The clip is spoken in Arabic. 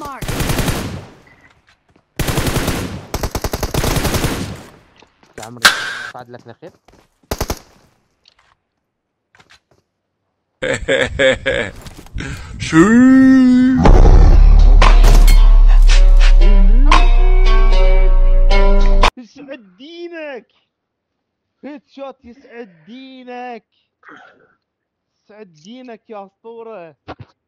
mark. يا عمري بعد لك لخير. شو يسعد دينك. هيد شوت يسعد دينك. يسعد دينك يا اسطوره.